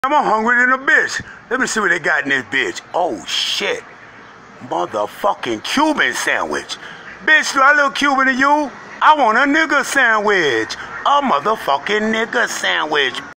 I'm hungry than a bitch. Let me see what they got in this bitch. Oh, shit. Motherfucking Cuban sandwich. Bitch, do I look Cuban to you? I want a nigga sandwich. A motherfucking nigga sandwich.